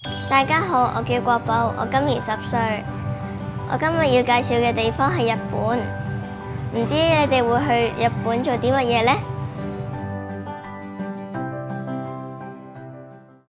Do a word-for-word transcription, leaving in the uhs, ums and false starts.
大家好，我叫國寶，我今年十歲。我今日要介紹嘅地方係日本，唔知你哋會去日本做啲乜嘢呢？